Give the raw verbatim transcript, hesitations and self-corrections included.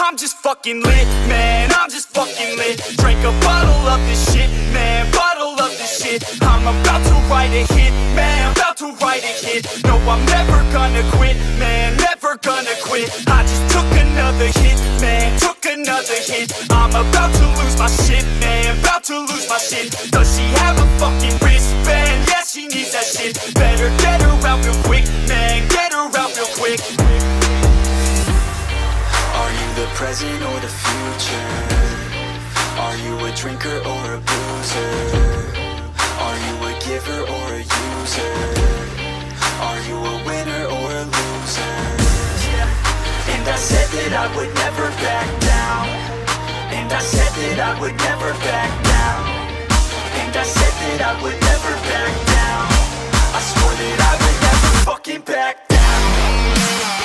I'm just fucking lit, man, I'm just fucking lit. Drink a bottle of this shit, man, bottle of this shit. I'm about to write a hit, man, about to write a hit. No, I'm never gonna quit, man, never gonna quit. I just took another hit, man, took another hit. I'm about to lose my shit, man, about to lose my shit. Does she have a fucking wristband? Yeah, she needs that shit. Better get her out real quick, man, get her out real quick. Are you the present or the future? Are you a drinker or a boozer? Are you a giver or a user? Are you a winner or a loser? Yeah. And I said that I would never back down. And I said that I would never back down. And I said that I would never back down. I swore that I would never fucking back down.